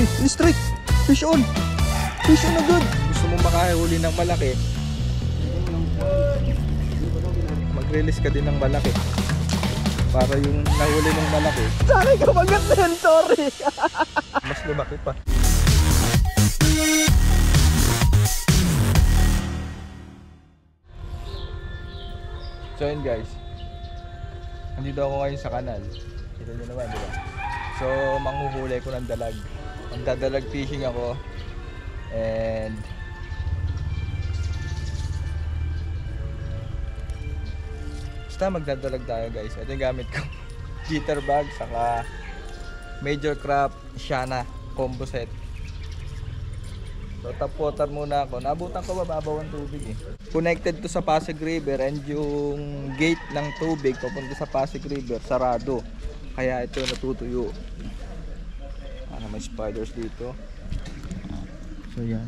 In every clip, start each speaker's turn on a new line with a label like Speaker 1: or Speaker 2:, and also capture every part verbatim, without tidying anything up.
Speaker 1: Uy, strike! Fish on! Fish on agad! Gusto mo makahuli ng malaki, mag-release ka din ng malaki para yung nahuli ng malaki sari ka mag-send, sorry! Mas lumaki pa. So yun guys, nandito ako ngayon sa kanal. Kita nyo naman, diba? So manghuhuli ko ng dalag. Magdadalag fishing ako. And basta magdadalag tayo guys. Ito yung gamit ko. Jitterbug saka Major Craft Shana combo set. So top water muna ako. Nabutan ko mababaw ang tubig eh. Connected to sa Pasig River, and yung gate ng tubig papunta sa Pasig River sarado. Kaya ito natutuyo. Ano, may spiders dito. So yan.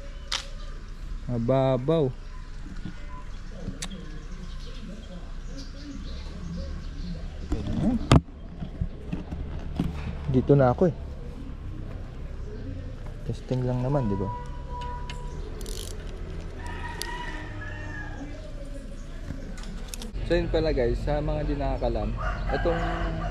Speaker 1: Mababaw. Dito na ako eh. Testing lang naman, di ba? So yun pala guys, sa mga di nakakalam, itong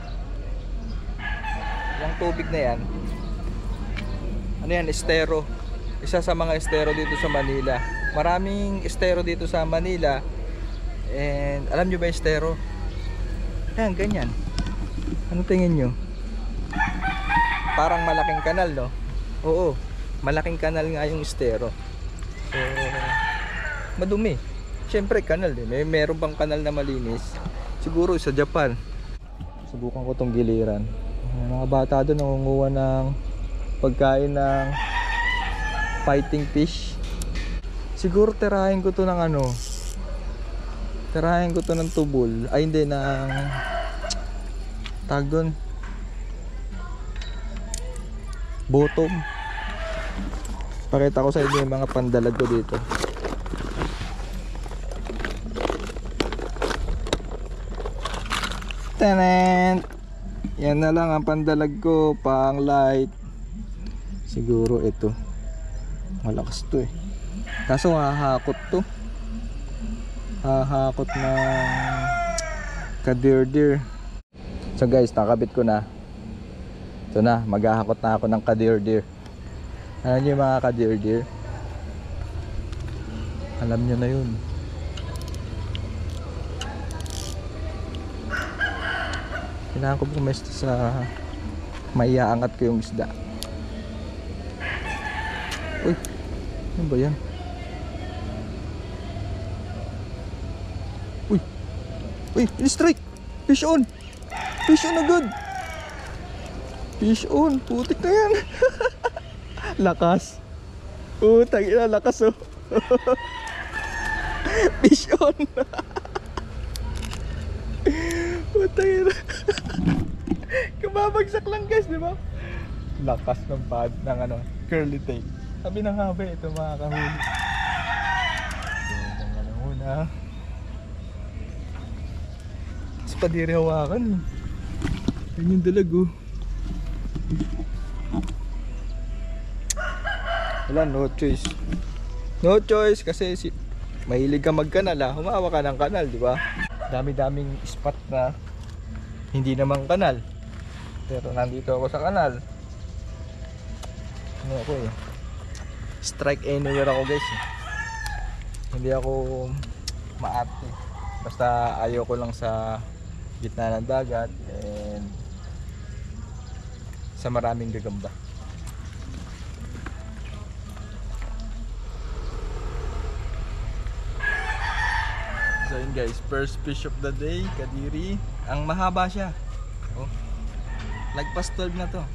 Speaker 1: yung tubig na yan, ano yan, estero. Isa sa mga estero dito sa Manila. Maraming estero dito sa Manila. And alam nyo ba estero? Ayan, ganyan. Ano tingin nyo? Parang malaking kanal, no? Oo, malaking kanal nga yung estero. So, madumi. Siyempre kanal din. May meron bang kanal na malinis? Siguro sa Japan. Subukan ko tong giliran. Mga bata doon nangunguha ng pagkain ng fighting fish. Siguro tirahin ko to ng ano, tirahin ko to ng tubol. Ay hindi, ng tag doon, bottom. Pakita ko sa inyo yung mga pandalag ko dito. Tanan! Yan na lang ang pandalag ko, pang light. Siguro ito. Malakas to eh. Kaso hahakot to. Hahakot ng kadirdir. So guys, nakabit ko na. Ito na, maghahakot na ako ng kadirdir. Alam nyo yung mga kadirdir? Alam nyo na yun. Kailangan ko pumesto sa maiaangat ko yung isda. Uy, ano ba yan? Uy, uy, strike! Fish on! Fish on agad! Fish on, putik na yan. Lakas. Putang ina, lakas oh. Fish on. Putang ina. Kumabagsak lang guys, di ba? Lakas ng pad ng ano, curly tail. Sabi ng habe, ito mga kahuli. So, mga nahuna. Mas padiri hawakan eh. Yan yung dalag oh. Wala, no choice. No choice kasi si mahilig ka magkanal ah. Humawa ka ng kanal, di ba? Dami-daming spot na hindi naman kanal. Pero nandito ako sa kanal. Ano ako eh. Strike anywhere ako guys. Hindi ako maarte. Basta ayaw ko lang sa gitna ng dagat and sa maraming gagamba. So yun guys, first fish of the day, kadiri. Ang mahaba siya. Oh, lagpas twelve na to.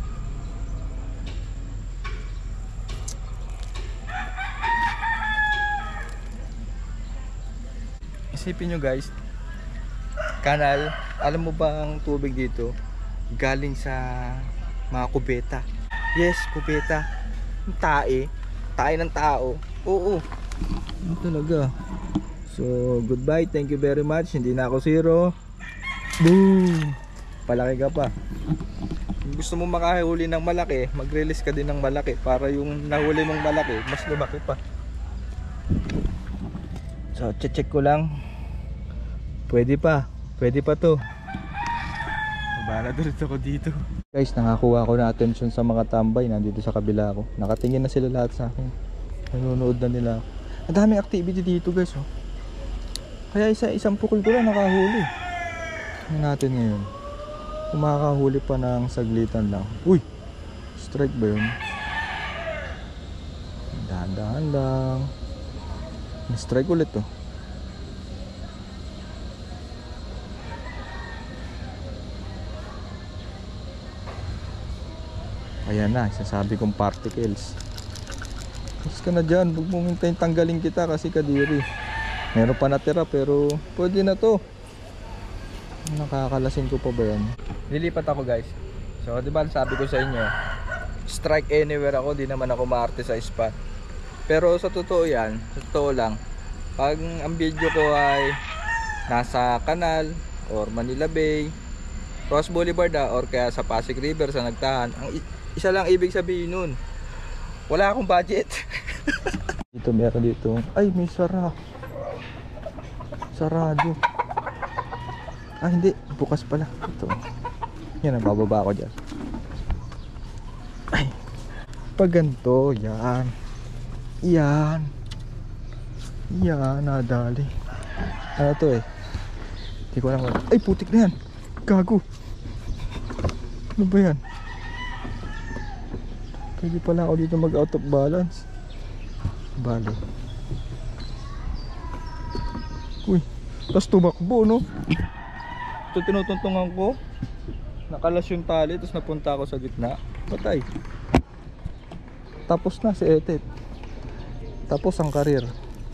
Speaker 1: Isipin nyo guys, kanal, alam mo ba ang tubig dito galing sa mga kubeta? Yes, kubeta. Tae, tae ng tao. Oo, ano talaga. So, goodbye. Thank you very much. Hindi na ako zero. Boom! Palaki ka pa. gusto mo makahuli ng malaki, mag-release ka din ng malaki para yung nahuli mong malaki mas lumaki pa. So check ko lang. Pwede pa, pwede pa to. Babala doon ako dito. Guys, nakakuha ko na attention sa mga tambay. Nandito sa kabila ko. Nakatingin na sila lahat sa akin. Nanonood na nila. Ang daming activity dito guys, oh. Kaya isa isang pukul ko lang nakahuli. Ano natin ngayon? Kung makakahuli pa ng saglitan lang. Uy! Strike ba yun? Dahan-dahan lang. Strike ulit to. Ayan na, sasabi kong particles. Mas ka na dyan, huwag mong hintayin tanggalin kita kasi kadiri. Meron pa natira pero pwede na to. Nakakalasin ko pa ba yan? Lilipat ako guys. So diba sabi ko sa inyo, strike anywhere ako, di naman ako maarte sa spot. Pero sa totoo yan, sa totoo lang, pag ang video ko ay nasa Canal or Manila Bay, Ross Boulevard ah, or kaya sa Pasig River sa Nagtahan, ang isa lang ibig sabihin nun, wala akong budget. Dito meron dito, ay may sara, sarado. Ah hindi, bukas pala ito. Yan, bababa ako dyan. Ay, pag ganito, yan yan yan, nadali. Ano to eh, hindi ko alam. Ay putik na yan, gago. Ano ba yan? Pwede pala ako dito mag out of balance. Bali. Uy, tapos tumakbo no. Ito tinutuntungan ko, nakalas yung tali, tapos napunta ako sa gitna, patay. Tapos na si Etet. Tapos ang karir.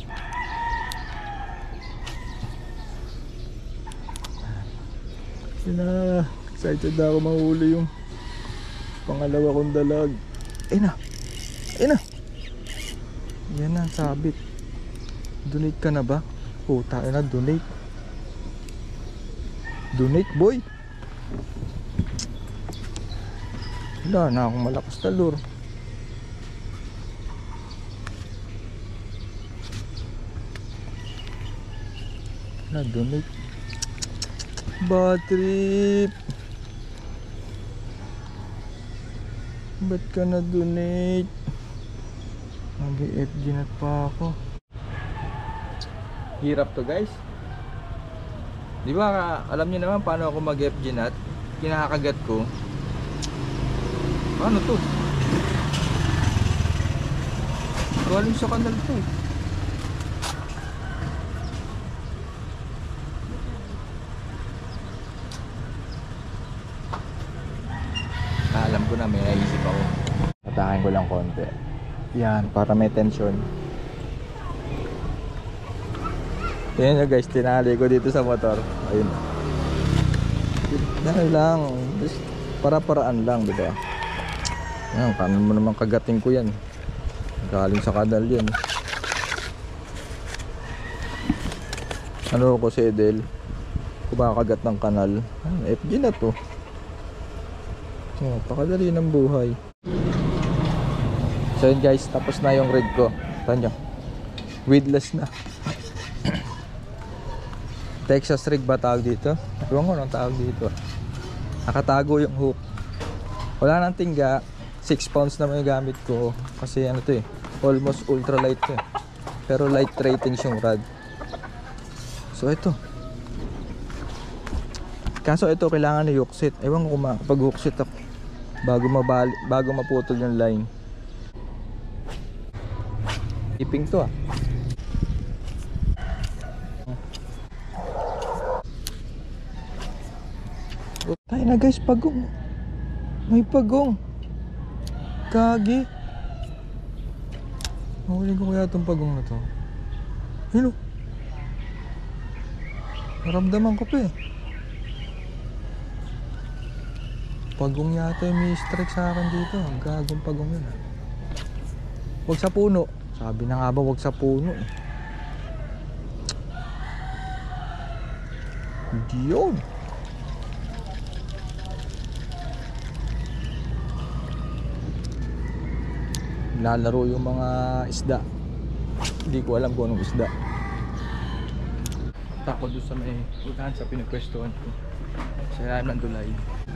Speaker 1: Sina, excited na ako mahuli yung pangalawa kong dalag. Ayun na, ayun na. Yan na, sabit. Donate ka na ba? Puta na, donate. Donate boy. Wala na akong malakas na lure. Na donate. Bad trip. Ba't ka na donate? Mag-F G nat pa ako. Hirap to guys. Di ba alam niyo naman paano ako mag-F G nat? Kinakagat ko. Ano to? Galing sa kanal to. Ah, alam ko na, may naisip ako. Patakin ko lang konti. Yan, para may tension. Yan nyo guys, tinali ko dito sa motor. Ayun. Dahil lang, para-paraan lang, diba? Yan, kanan mo naman kagating ko yan. Galing sa kanal yan. Ano ko si Edel? Kumakagat ng kanal. F G na to. Oh, pakadali ng buhay. So yun guys, tapos na yung rig ko. Taan nyo, weedless na. Texas rig ba tawag dito? Ewan ko nang tawag dito. Nakatago yung hook. Wala nang tingga. six pounds na may gamit ko. Kasi ano to eh, almost ultralight to eh. Pero light ratings yung rod. So ito. Kaso ito kailangan na hookset. Ewan ko kung pag hookset ako bago mabali, bago maputol yung line. Iping to ah. Tayo na guys, pagong. May pagong. Kagi. Mahuli ko kaya itong pagong na to. Hello. Naramdaman ko pa eh. Pagong yata yung may strike sa akin dito. Ang gagong pagong yun ah. Huwag sa puno. Sabi na nga ba huwag sa puno eh. Hindi yun. Naglalaro yung mga isda. Hindi ko alam kung anong isda. Tako doon sa may unahan sa pinagpwestuhan ko. Sa ilalim ng tulay.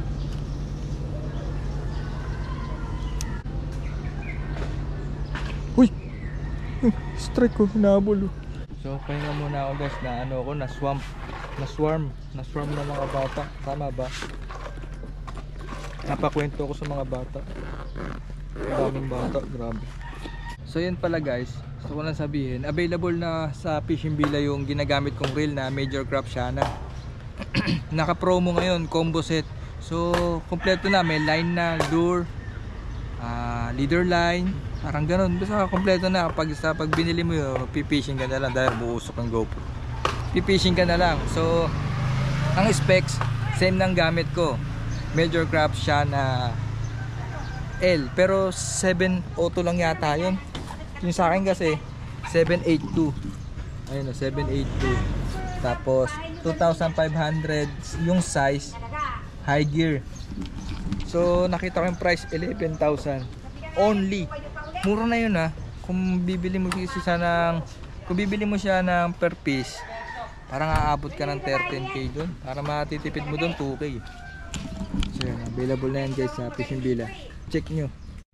Speaker 1: Uy! Strike ko, nahabol. So pahinga muna ako guys na ano ako, na swamp, na swarm, na swarm ng mga bata. Tama ba? Napakwento ko sa mga bata. Maraming bata, grabe. So yun pala guys, gusto ko lang sabihin, available na sa Fishing Villa yung ginagamit kong reel na Major Craft Shana. Naka-promo ngayon, combo set. So kompleto na, may line na, lure, uh, leader line, parang ganun. Basta kompleto na. Pag, sa, pag binili mo yun, pipishing ka na lang dahil buusok ng GoPro. Pipishing ka na lang. So ang specs, same ng gamit ko, Major Craft Shana L, pero seven oh two lang yata yun. Yung sa akin kasi seven eighty-two. Ayun o, seven eighty-two. Tapos two thousand five hundred yung size, high gear. So nakita ko yung price eleven thousand only. Mura na yun ha. Kung bibili mo siya ng kung bibili mo siya ng per piece, parang aabot ka ng thirteen K doon. Para matitipid mo doon two K. So yun, available na yan guys sa Fishing Villa. Check nyo.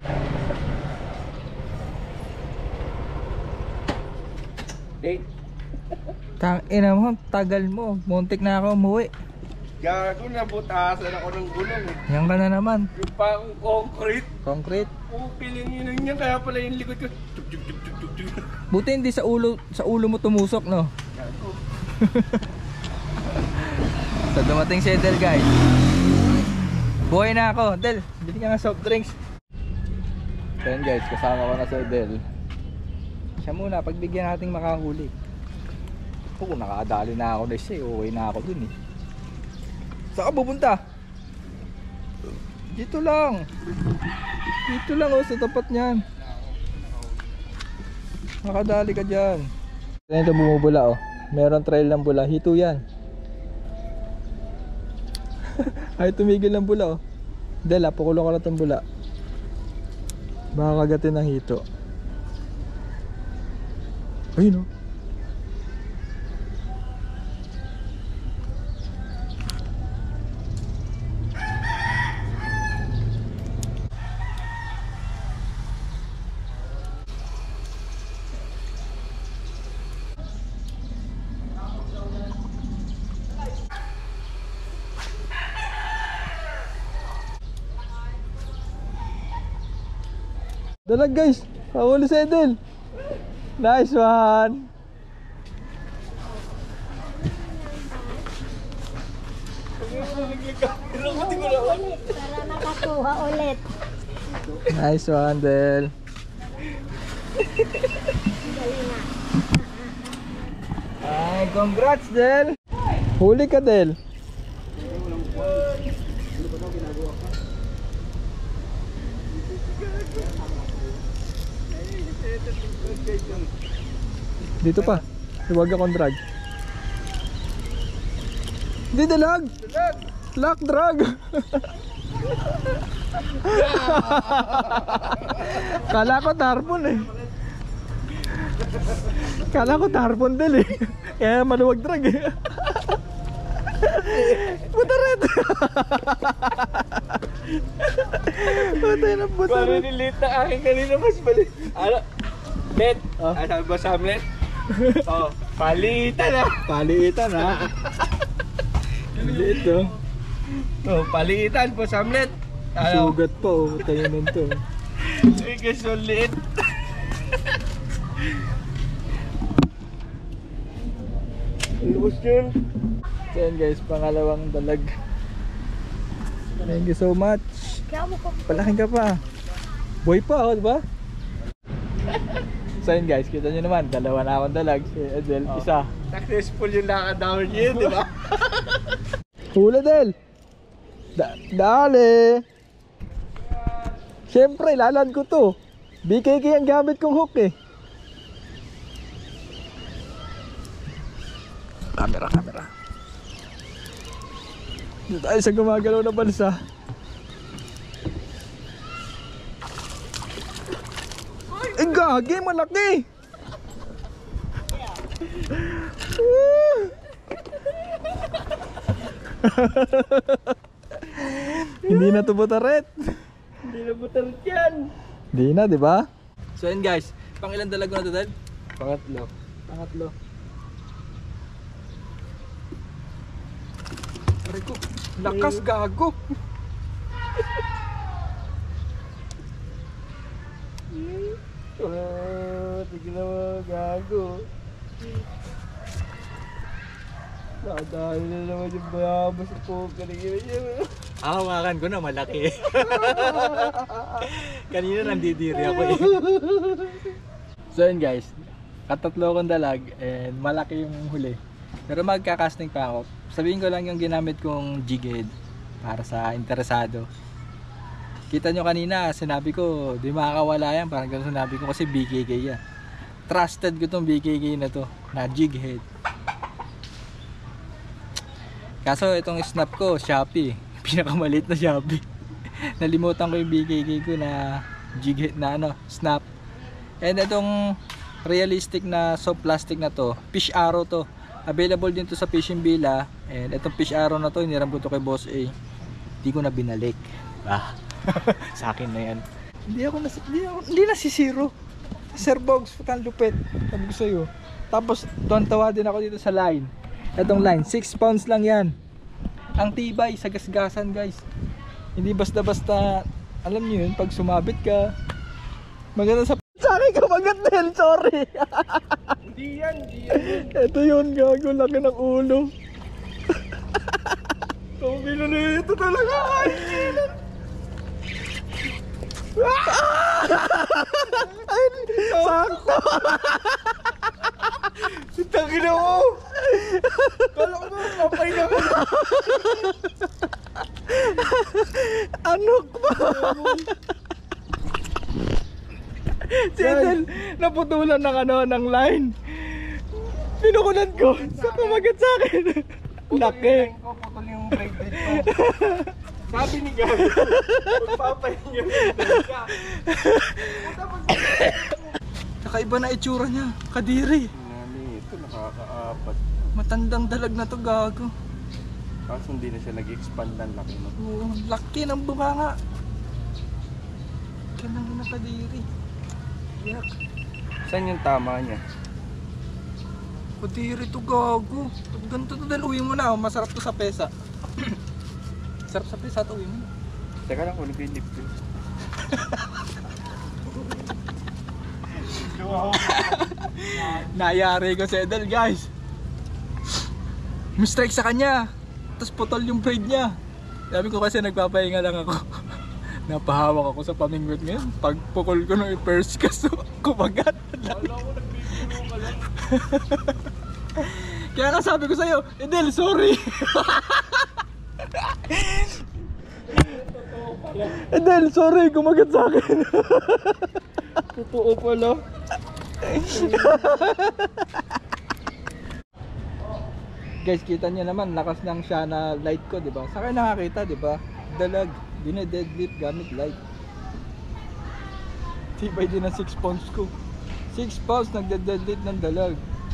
Speaker 2: Date.
Speaker 1: Tang ina mo, tagal mo. Muntik na ako umuwi.
Speaker 2: Gago na, butasan ako ng gulong.
Speaker 1: Yan ka na naman.
Speaker 2: Yung pang concrete.
Speaker 1: Concrete.
Speaker 2: Pupiling yun niya, kaya pala yung likod ko. Tuk, tuk, tuk, tuk, tuk, tuk.
Speaker 1: Buti hindi sa ulo, sa ulo mo tumusok, no?
Speaker 2: Gago.
Speaker 1: So dumating si Del guys. Buhay na ako. Del, bili ka nga soft drinks. So yun guys, kasama ko na si Del. Siya muna, pagbigyan nating makahuli. Oo, nakadali na ako na siya. Okay na ako dun eh. Saan ka pupunta? Dito lang. Dito lang oh, sa tapat niyan. Nakadali ka dyan. Ito bumubula oh. Meron trail ng bula. Hito yan. Ay tumigil ng bula oh. Del, pakulong ka na itong bula. Baka kagatin ng hito. Ayun oh. Dalag guys, pahuli si Edel. Nice one.
Speaker 3: Para nakakuha ulit.
Speaker 1: Nice one, Del. Ay, congrats, Del. Huli ka, Del. Dito pa. Huwag akong drag. Hindi dalag.
Speaker 2: Dalag.
Speaker 1: Lock drag. Kala ko tarpon eh. Kala ko tarpon din eh. Kaya maluwag drag eh. Puta red. Putay na puta red.
Speaker 2: Parang nilit na akin kanina mas balik. Ano? Let.
Speaker 1: Oh.
Speaker 2: Ah, sabi ba sa Hamlet? Oh, palitan ah.
Speaker 1: Palitan ha. Dito.
Speaker 2: Oh, palitan po sa Hamlet. Ano?
Speaker 1: Sugat pa oh. Tayo nito.
Speaker 2: Ay, kasi liit. Lubos yun.
Speaker 1: So yan guys, pangalawang dalag. Thank you so much. Palaking ka pa. Boy pa oh, di ba? So yun guys, kita nyo naman, dalawa na akong dalag. Si Edel,
Speaker 2: Oh.
Speaker 1: isa.
Speaker 2: Successful yung lakad namin yun, di ba?
Speaker 1: Hula Del. Da dali. Siyempre, lalan ko to. B K K ang gamit kong hook eh. Camera, camera. Dito tayo sa gumagalaw na balsa. Ay, gagi, malaki! Hindi na to butaret.
Speaker 2: Hindi na butarit yan.
Speaker 1: Hindi na, di ba? So yun guys, pang ilang dalag na to, Dad?
Speaker 2: Pangatlo.
Speaker 1: Pangatlo. Pare ko, lakas gago.
Speaker 2: Ah, tignan mo, gago. Nadali na naman yung bayabas sa poker.
Speaker 1: Hawakan ko na malaki. Kanina nandidiri ako eh. So yun guys, katatlo kong dalag and malaki yung huli. Pero magka-casting pa ako. Sabihin ko lang yung ginamit kong jig head para sa interesado. Kita nyo kanina, sinabi ko, di makakawala yan. Parang gano'n sinabi ko kasi B K K yan. Trusted ko tong B K K na to, na jig head. Kaso itong snap ko, Shopee. Pinakamalit na Shopee. Nalimutan ko yung B K K ko na jig head na ano, snap. And itong realistic na soft plastic na to, fish arrow to. Available din to sa Fishing Villa. And itong fish arrow na to, hiniram ko to kay Boss A. Hindi ko na binalik. Ah. Sa akin na yan. Hindi ako nasi, hindi, ako, hindi nasisiro. Sir Bogs, putang lupit. Sabi ko sa'yo. Tapos, tuwan-tawa din ako dito sa line. Itong line, six pounds lang yan. Ang tibay, sa gasgasan guys. Hindi basta-basta, alam nyo yun, pag sumabit ka, maganda sa sa akin ka maganda, sorry.
Speaker 2: Hindi yan, hindi yan.
Speaker 1: Ito yun, gago, laki ng ulo.
Speaker 2: Tumilo na ito talaga.
Speaker 1: Sakto.
Speaker 2: Tangin na mo. Kala ko ba papay na.
Speaker 1: Ano ba? Si Edel, naputulan ng ano, ng line. Pinukulan ko. Sa kumagat sa akin. Laki.
Speaker 2: Putol yung brake dito. Sabi ni Gabi, magpapahinga ka.
Speaker 1: Kakaiba na itsura niya. Kadiri.
Speaker 2: Nani, ito nakakaapat.
Speaker 1: Matandang dalag na to, gago.
Speaker 2: Kaso hindi na siya nag-expand ng laki mo.
Speaker 1: Oo, laki ng bunganga. Kailan na kadiri. Yak.
Speaker 2: Saan yung tama niya?
Speaker 1: Kadiri to, gago. Ganito to, dahil uwi mo na. Masarap to sa pesa. Sarap sa pesa to, uwi mo na.
Speaker 2: Teka lang, kunin ko yung lip ko.
Speaker 1: Nayari ko si Edel, guys. Mistrike sa kanya. Tapos putol yung braid niya. Sabi ko kasi nagpapahinga lang ako. Napahawak ako sa pamingwit ngayon. Pag pukol ko ng first kaso, kumagat.
Speaker 2: Wala ko nagbibiro ka lang.
Speaker 1: Kaya nga sabi ko sa'yo, Edel, sorry. Edel, sorry, kumagat sa akin.
Speaker 2: Totoo pala.
Speaker 1: Guys, kita niyo naman lakas ng siya na light ko, 'di ba? Sa akin nakakita, 'di ba? Dalag, dine-deadlift gamit light. Tibay din ang six pounds ko. six pounds nagde-deadlift ng dalag.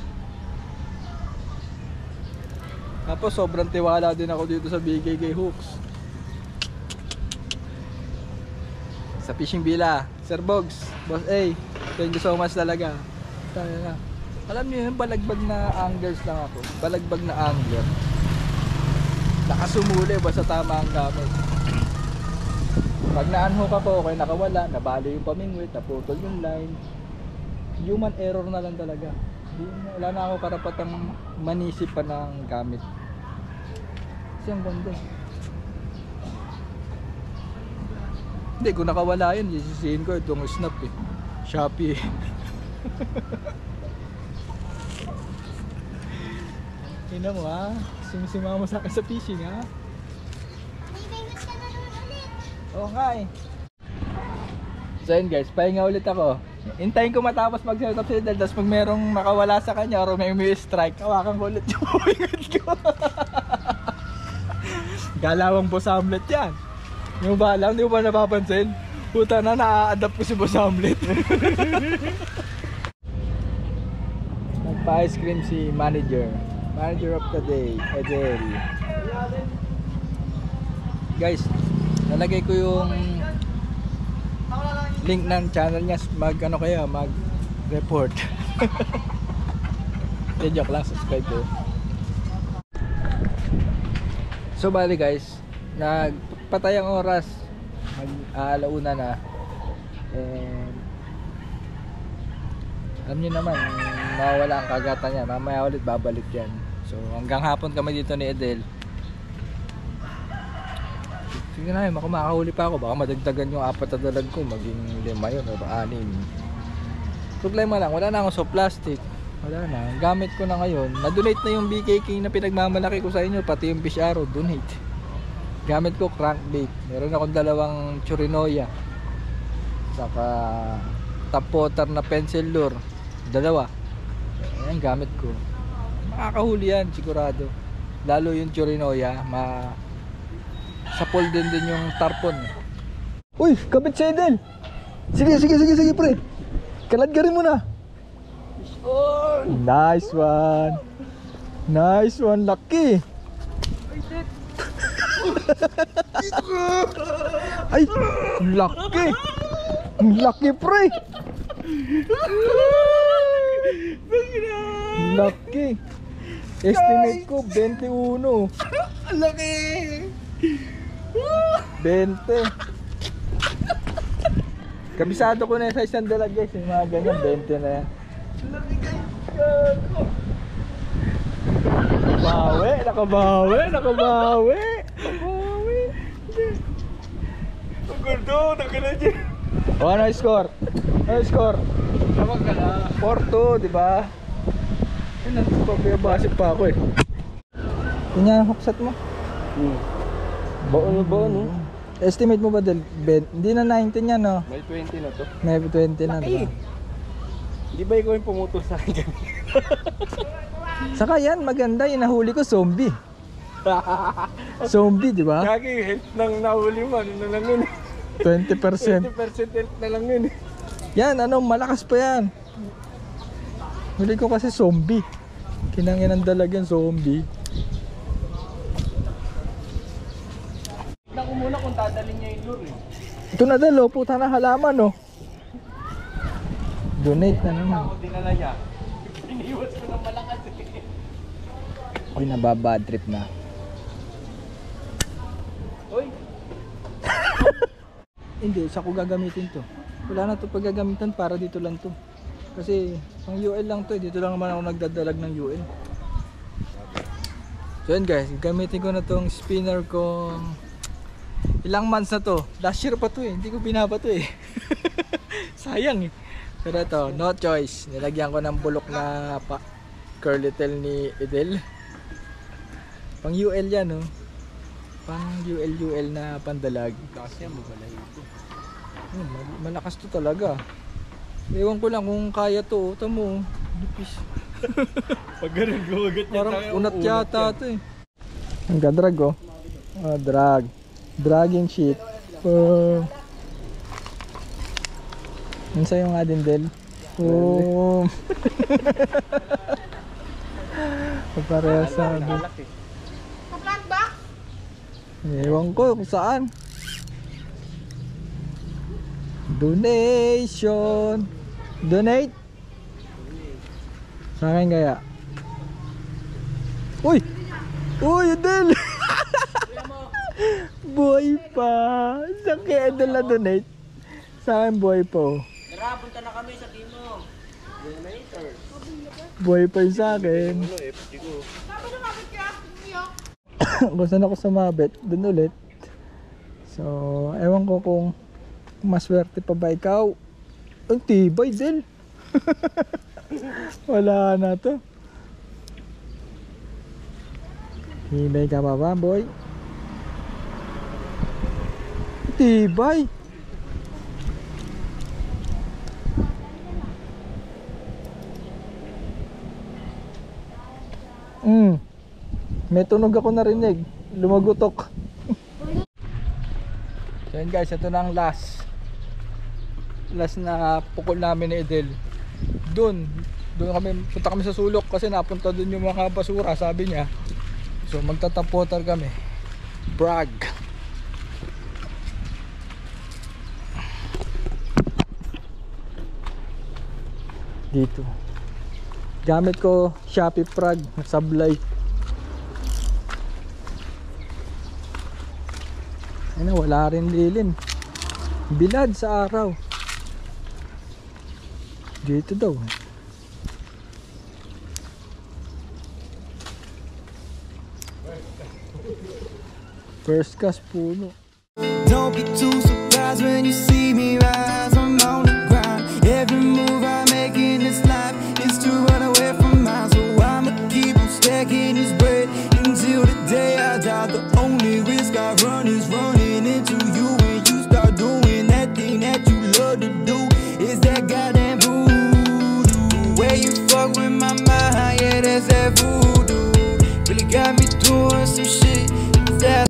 Speaker 1: Tapos sobrang tiwala din ako dito sa B K K hooks. Sa Fishing Villa, Sir Bogs, Boss A, thank you so much talaga. Sana na. Alam niyo yun, balagbag na anglers lang ako. Balagbag na angler. Nakasumuli basta tama ang gamit. Pag na-unhook ako, okay nakawala, nabali yung pamingwit, naputol yung line. Human error na lang talaga. Wala na ako karapatang manisip pa ng gamit. Kasi ang ganda. Hindi, kung nakawala yun, sisisihin ko itong snap eh. Shopee eh. Ina mo ha, sumisima mo sa akin sa fishing ha. Oo nga eh. So yun guys, pahinga ulit ako. Hintayin ko matapos mag-set up si Edel. Tapos pag merong nakawala sa kanya or may may strike, hawakan ko ulit yung pumingad ko. Galawang boss Hamlet yan. Yung ba alam, di mo ba napapansin? Puta na, na-adapt ko si Boss Hamlet. Nagpa-ice cream si manager. Manager of the day, Edel. Guys, nalagay ko yung link ng channel niya. Mag ano kayo, mag report. Hindi, joke lang, subscribe ko. So bali guys, nagpatay ang oras, mag aalauna na. And alam niyo naman, mawawala ang kagatan niya, mamaya ulit babalik yan. So hanggang hapon kami dito ni Edel. Sige na, kung makahuli pa ako, baka madagdagan yung apat na dalag ko, maging lima yun o anim. Problema lang, wala na akong soft plastic. Wala na, gamit ko na ngayon. Na-donate na yung B K K na pinagmamalaki ko sa inyo, pati yung fish arrow, donate. Gamit ko crankbait. Meron akong dalawang churinoya. Saka top water na pencil lure. Dalawa. Ayan, gamit ko. Makakahuli yan, sigurado. Lalo yung churinoya, ma... sapol din din yung tarpon. Uy, kapit si Edel! Sige, sige, sige, sige, pre! Kaladgarin mo na! Nice one! Nice one, lucky! Ay, lucky! Lucky, pre! Lucky! Estimate ko, twenty-one.
Speaker 2: Laki!
Speaker 1: twenty. Kabisado ko na sa isang dalag guys, yung mga ganyan, twenty na yan.
Speaker 2: Laki guys!
Speaker 1: Bawi, nakabawi, nakabawi. Nakabawi.
Speaker 2: Ang ganda, nagkala dyan.
Speaker 1: O ano yung score? Ano yung score?
Speaker 2: Tawag ka na.
Speaker 1: four two, di ba? Yan ang pabiyabasip pa ako eh. Yan yung hookset mo.
Speaker 2: Hmm. Baon na baon, no?
Speaker 1: Estimate mo ba del? Hindi na nineteen yan, no?
Speaker 2: May twenty na to.
Speaker 1: May twenty na, di ba?
Speaker 2: Di ba ikaw yung pumutol sa akin kanina?
Speaker 1: Saka yan, maganda yung nahuli ko, zombie. Zombie, di ba?
Speaker 2: Kagi, health nang nahuli mo, ano na lang yun?
Speaker 1: twenty percent.
Speaker 2: twenty percent health na lang yun.
Speaker 1: Yan, ano, malakas pa yan. Huli ko kasi zombie. Kinangin ang dalag yan, zombie.
Speaker 2: Tignan ko muna kung dadalhin niya yung lure eh.
Speaker 1: Ito na dalo, puta na halaman, no? Donate na naman.
Speaker 2: Ako dinala niya. Iniwas ko ng malakas eh.
Speaker 1: Uy, nababad trip na.
Speaker 2: Uy!
Speaker 1: Hindi, sa ko gagamitin to. Wala na to paggagamitan, para dito lang to. Kasi pang U L lang to, eh. Dito lang naman ako nagdadalag ng U L. So yun guys, gamitin ko na tong spinner ko. Ilang months na to. Last year pa to eh, hindi ko binaba to eh. Sayang eh. Pero ito, no choice. Nilagyan ko ng bulok na pa curly tail ni Edel. Pang U L yan, no? Pang U L U L na pandalag.
Speaker 2: Kasi mabalay ito.
Speaker 1: Oh, mal- malakas to talaga. Ewan ko lang kung kaya to. Oh. Tamo, lupis.
Speaker 2: Pag ganun, gumagat niya
Speaker 1: Parang unat yata to eh. Ang gadrag oh. Oh, drag. Dragging shit. Oh. Ang sayo nga din, Del. Oh. Pareha sa amin.
Speaker 3: Sa plant box?
Speaker 1: Ewan ko kung saan. Donation. Donate. Sa akin kaya. Uy! Uy, Edel! Buhay pa! Sa kaya Edel na donate? Sa akin buhay pa oh.
Speaker 2: Tara, punta na kami sa Timo. Donator.
Speaker 1: Buhay pa yung sa akin.
Speaker 2: Ano, F D ko.
Speaker 1: Kung saan ako sumabit, dun ulit. So, ewan ko kung maswerte pa ba ikaw. Ang tibay, Del. Wala na to. Himay ka pa ba, boy? Tibay. Mm. May tunog ako narinig. Lumagutok. So yun guys, ito na ang last. last na pukol namin ni Edel. Doon, doon kami, punta kami sa sulok kasi napunta doon yung mga basura, sabi niya. So magta-tap water kami. Bragg. Dito. Gamit ko Shopee Prague Sablay. Ayun, wala rin lilin. Bilad sa araw. Dito daw. First class puno.
Speaker 4: Don't be too surprised when you see me rise. I'm on the grind. Every move I make in this life is to run away from mine. So I'ma keep on stacking this bread until the day I die. The only risk I run is running into you. When you start doing that thing that you love to do, is that goddamn voodoo. Where you fuck with my mind, yeah, that's that voodoo. Really got me doing some shit that